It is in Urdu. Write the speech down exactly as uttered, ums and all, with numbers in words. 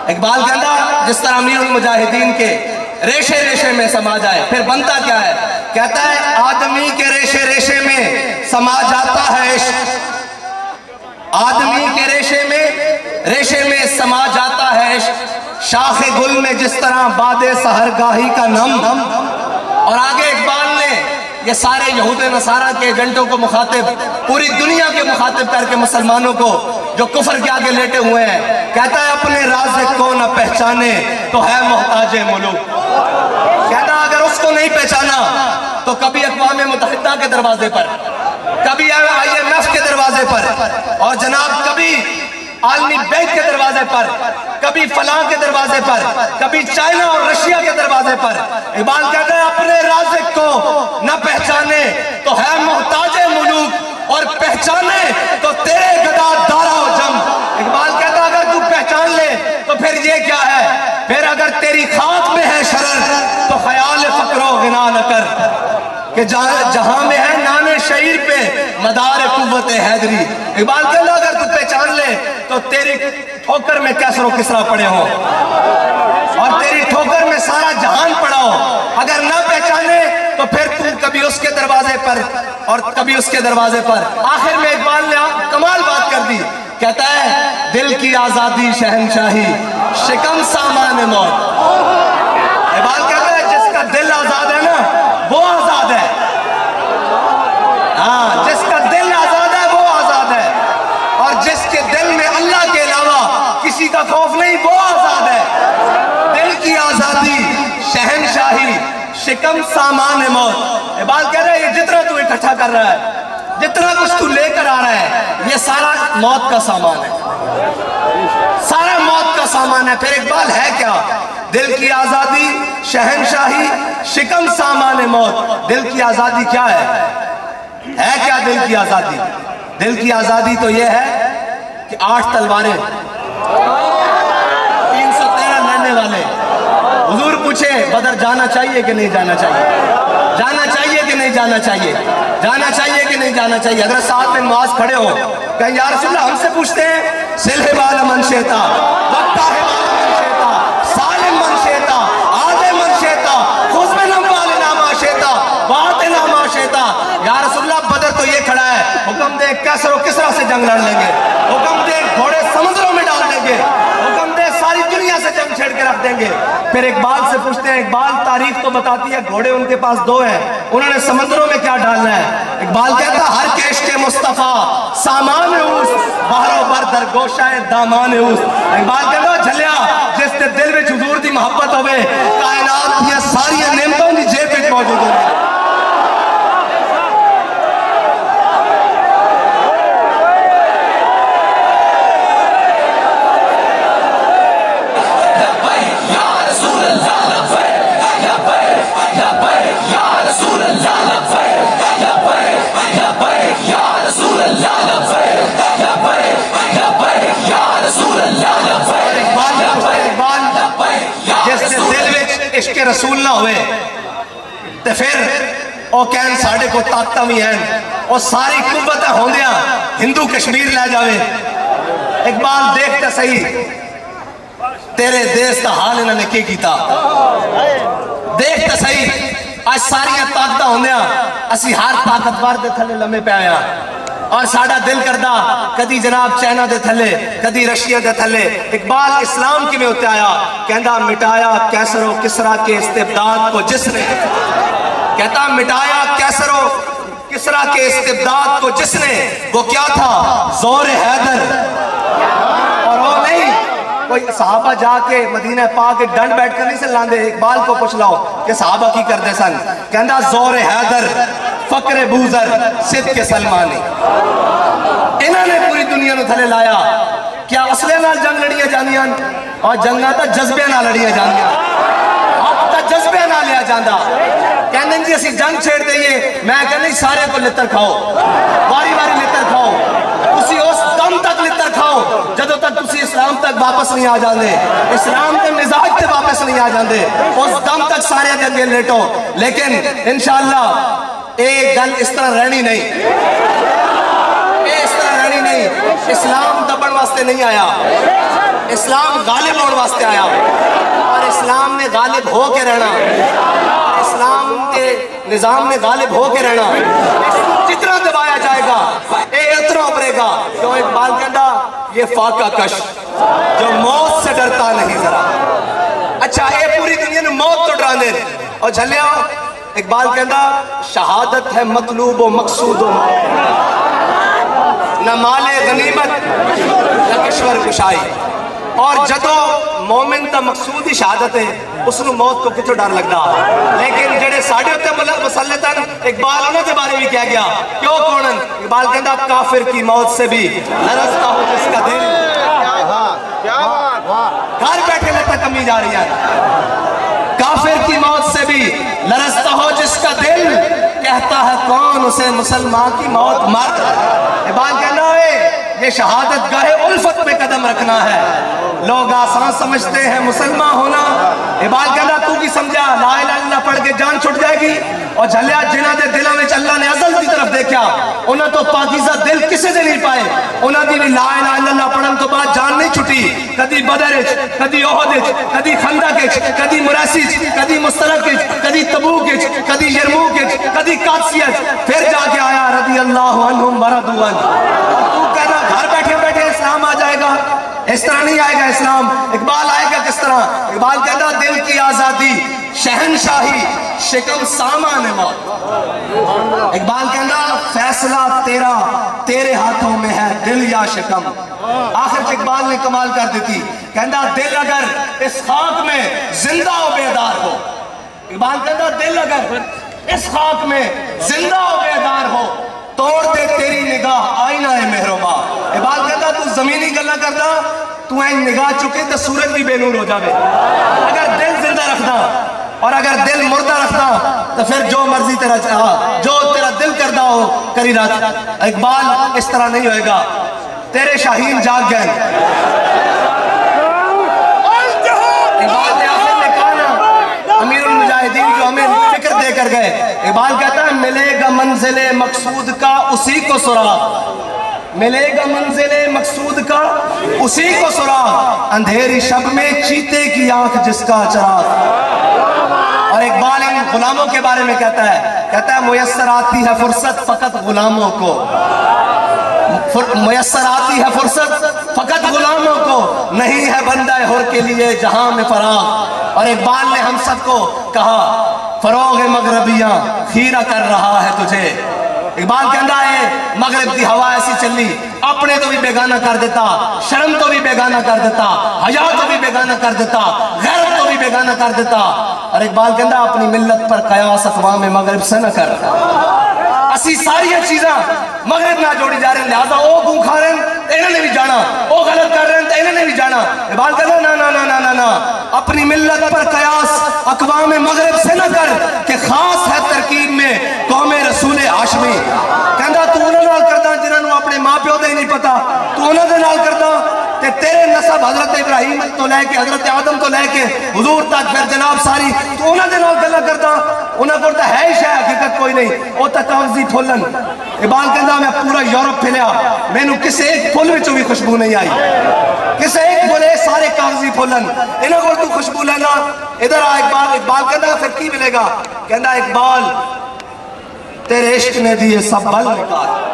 اقبال کہتا جس طرح امیر المجاہدین کے ریشے ریشے میں سما جائے، پھر بنتا کیا ہے؟ کہتا ہے آدمی کے ریشے ریشے میں سما جاتا ہے عشق، آدمی کے ریشے میں ریشے میں سما جاتا ہے عشق، شاخ گل میں جس طرح باد سحرگاہی کا نم۔ اور آگے اقبال نے یہ سارے یہود نصارہ کے ایجنٹوں کو مخاطب، پوری دنیا کے مخاطب کر کے مسلمانوں کو جو کفر کے آگے لیٹے ہوئے ہیں، کہتا ہے اپنے رازق کو نہ پہچانے تو ہے محتاج ملوک۔ کہتا ہے اگر اس کو نہیں پہچانا تو کبھی اقوام متحدہ کے دروازے پر، کبھی آئی ایم ایف کے دروازے پر، اور جناب کبھی عالمی بینک کے دروازے پر، کبھی فلاں کے دروازے پر، کبھی چائنا اور رشیا کے دروازے پر۔ اقبال کہتا ہے اپنے رازق کو نہ پہچانے تو ہے محتاج ملوک، اور پہچانے تو تیرے گدا دارا و جم۔ اقبال کہتا ہے اگر تو پہچان لے تو پھر یہ کیا ہے؟ پھر اگر تیری خاک میں ہے شرر تو خیال فقر و غنا نہ کر، کہ جہاں میں ہے نان شعیر پہ مدار قوت حیدری۔ اقبال کہتا اگر تو پہچان لے تو تیری ٹھوکر میں کیسر و کسرا پڑے ہوں، اور تیری ٹھوکر میں سارا جہان پڑا ہو۔ اگر نہ پہچانے تو پھر تم کبھی اس کے دروازے پر اور کبھی اس کے دروازے پر۔ آخر میں اقبال نے کمال بات کر دی، کہتا ہے دل کی آزادی شہنشاہی شکم سامان موت۔ اقبال کہتا ہے جس کا دل آزاد ہے نا وہ آزاد ہے، ہاں جس کا دل آزاد ہے وہ آزاد ہے، اور جس کے دل میں اللہ کے علاوہ کسی کا خوف نہیں وہ آزاد ہے۔ دل کی آزادی شہنشاہی شکم سامان موت۔ اقبال کہہ رہا ہے یہ جتنا تو اکٹھا کر رہا ہے، جتنا کچھ تو لے کر آ رہا ہے، یہ سارا موت کا سامان ہے، سارا موت کا سامان ہے۔ پھر اقبال ہے کیا؟ دل کی آزادی شہنشاہی شکم سامان موت۔ دل کی آزادی کیا ہے؟ ہے کیا دل کی آزادی؟ دل کی آزادی تو یہ ہے کہ آٹھ تلواریں، تین سو تیرہ لڑنے والے۔ حضور پوچھے بدر جانا چاہیے کہ نہیں جانا چاہیے؟ جانا چاہیے کہ نہیں جانا چاہیے؟ جانا چاہیے کہ نہیں جانا چاہیے؟ حضرت سعد بن معاذ کھڑے ہو کہیں یا رسول اللہ ہم سے پوچھتے ہیں سلح بالا من شیطا وقتہ بالا من شیطا سالم من شیطا آدھے من شیطا خذ من اموالنا ما شیطا واعطنا ما شیطا۔ یا رسول اللہ بدر تو یہ کھڑا ہے، حکم دے کیسر و کسرا سے جنگ لڑ لیں گے، حکم دے گھوڑے سمندروں میں ڈال دیں گے، حکم دے ساری دنیا سے جنگ چھیڑ کے رکھ دیں گے۔ پھر اقبال سے پوچھتے ہیں اقبال تاریخ تو بتاتی ہے گھوڑے ان کے پاس دو ہیں، انہوں نے سمندروں میں کیا ڈالنا ہے؟ اقبال کہتا ہر کیش کے مصطفیٰ سامان اوس بہرو بر در گوشہ دامان اوس۔ اقبال کہتا جھلیا جس تے دل میں حضور دی محبت ہوئے کائنات یہ ساری نعمتوں دی جیب میں موجود ہوئے۔ عشق رسول نہ ہوئے تے پھر او کہن ساڑھے کو طاقتہ بھی ہیں اور ساری قوتیں ہوندیاں ہندو کشمیر لے جاوے۔ اقبال دیکھتے صحیح تیرے دیس کا حال انہوں نے کی کیتا، دیکھتے صحیح آج ساریاں طاقتہ ہوندیاں اسی ہر طاقتوار دے تھلے لمحے پہ آیا، اور ساڑھا دل کردہ کدی جناب چائنا دے تھلے کدی رشیا دے تھلے۔ اقبال اسلام کی میں ہوتے آیا کہندہ مٹایا کیسر و کسرا کے استبداد کو جس نے، کہتا مٹایا کیسر و کسرا کے استبداد کو جس نے، وہ کیا تھا زور حیدر۔ اور وہ نہیں کوئی صحابہ جا کے مدینہ پاک کے ڈنڈ بیٹھ کر نہیں سے لاندے، اقبال کو پوچھ لاؤ کہ صحابہ کی کر دے سن، کہندہ زور حیدر فقر بوزر صدق سلمانی۔ انہوں نے پوری دنیا نو تھلے لایا، کیا اصلے نال جنگ لڑیاں جانیاں اور جنگاں تا جذبے نال لڑیاں جانیاں، حق تا جذبے نال لیا جاندہ۔ کہنے جی اسی جنگ چھیڑ دئیے، میں کہنے سارے کو لتر کھاؤ، واری واری لتر کھاؤ، اسی اس دم تک لتر کھاؤ جدو تک تسی اسلام تک واپس نہیں آ جاندے، اسلام کے مزاج تے واپس نہیں آ جاندے، اس دم تک سارے جنگے لیٹو۔ لیکن انشاءاللہ ایک گل اس طرح رہنی نہیں، اس طرح رہنی نہیں۔ اسلام دبن واسطے نہیں آیا، اسلام غالب ہونے واسطے آیا اور اسلام نے غالب ہو کے رہنا، اسلام کے نظام نے غالب ہو کے رہنا، جتنا دبایا جائے گا اے اتنا ابھرے گا. کیوں اقبال کہندا یہ فاقہ کش جو موت سے ڈرتا نہیں ذرا. اچھا اے پوری دنیا نے موت تو ڈرا دے اور جھلیا. اقبال کہندا شہادت ہے مطلوب و مقصود و نہ مال غنیمت نہ کشور کشائی. اور جدو مومن دا مقصود ہی شہادت ہے اس نو موت کو کتوں ڈر لگتا. لیکن جڑے ساڑھے ہوتے مسلطن اقبال انہوں کے بارے بھی کہہ گیا کیوں کونن. اقبال کہندا کافر کی موت سے بھی لرزتا ہو جس کا دل. گھر بیٹھے لگتا کمی جا رہی ہے. کافر کی موت سے بھی لرزتا ہو جس کا دل کہتا ہے کون اسے مسلمان کی موت مر. اقبال کہنا ہے یہ شہادت گاہ الفت پہ قدم رکھنا ہے. لوگ آسان سمجھتے ہیں مسلمان ہونا. اقبال کہنا تو کی سمجھا لا الہ الا اللہ پڑھ کے جان چھٹ جائے گی. اور جھلیا جنہ دے دلوں میں اللہ نے ازل کی طرف دیکھا انہاں تو پاکیزہ دل کسے دے نہیں پائے. انہاں دی بھی لا الہ الا اللہ پڑھن تو بعد جان نہیں چھٹی. کدی بدر اچ کدی احد اچ کدی خندق اچ کدی مراسی اچ کدی مسترق اچ کدی تبوک اچ کدی یرموک اچ کدی قادسیہ اچ پھر جا کے آیا رضی اللہ عنہم ورضوا عنہ. تو کہنا گھر بیٹھے بیٹھے اسلام آ جائے گا. اس طرح نہیں آئے گا اسلام. اقبال آئے گا کس طرح. اقبال کہتا دل کی آزادی شہنشاہی شکم سامان موت. اقبال کہنا فیصلہ تیرا تیرے ہاتھوں میں ہے دل یا شکم. آخر اقبال نے کمال کر دیتی. کہنا دل اگر اس خاک میں زندہ و بیدار ہو. اقبال کہنا دل اگر اس خاک میں زندہ و بیدار ہو توڑ دے تیری نگاہ آئینہ مہربا. اقبال کہتا تو زمینی گلہ کرتا تو این نگاہ چکے تو سورج بھی بے نور ہو جاوے. اگر دل زندہ رکھنا اور اگر دل مردہ رکھنا تو پھر جو مرضی تیرا چاہا جو تیرا دل کردہ ہو کری رات. اقبال اس طرح نہیں ہوئے گا. تیرے شاہین جاگ گئے. اقبال نے آخر میں کہا نا امیر المجاہدین کو ہمیں فکر دے کر گئے. اقبال کہتا ہے ملے گا منزل مقصود کا اسی کو سراغ. ملے گا منزل مقصود کا اسی کو سراغ اندھیری شب میں چیتے کی آنکھ جس کا چراغ. اور اقبال ان غلاموں کے بارے میں کہتا ہے کہتا ہے میسر آتی ہے فرصت فقط غلاموں کو. میسر آتی ہے فرصت فقط غلاموں کو نہیں ہے بندہ حر کے لیے جہاں میں فراغ. اور اقبال نے ہم سب کو کہا فروغ مغربیاں خیرہ کر رہا ہے تجھے. اقبال کہندا ہے مغرب کی ہوا ایسی چلی اپنے تو بھی بیگانہ کر دیتا شرم تو بھی بیگانہ کر دیتا حیا تو بھی بیگانہ کر دیتا غیرت تو بھی بیگانہ کر دیتا. اور اقبال کہندا اپنی ملت پر قیاس اقوام مغرب سے نہ کر. اسی ساری چیزاں مغرب نہ جوڑی جا رہے ہیں لہذا وہ گوں کھا رہے ہیں انہوں نے بھی جانا وہ غلط کر رہے ہیں انہوں نے بھی جانا. اقبال کہتا نا نا نا نا نا اپنی ملت پر قیاس اقوام مغرب سے نہ کر کہ خاص ہے ترکیب میں قوم رسول ہاشمی. کہندا تو انہوں نال کردا جنہوں نے اپنے ماں پیو دے ہی نہیں پتا تو انہوں نے نال کردا تے تیرے نسب حضرت ابراہیم تو لے کے حضرت آدم تو لے کے حضور تک پھر جناب ساری تو انہوں نے نال گلا کردا. انہوں کو تو ہے ہی شاید حقیقت کوئی نہیں وہ تو کاغذی پھولن. اقبال کہندا میں پورا یورپ پھیلیا میں نو کسے ایک پھول وچوں بھی خوشبو نہیں آئی. کسے ایک پھولے سارے کاغذی پھولن انہوں کو تو خوشبو لینا. ادھر آ اقبال. اقبال کہندا پھر کی ملے گا. کہندا اقبال تیرے عشق نے دیے سب بل نکال.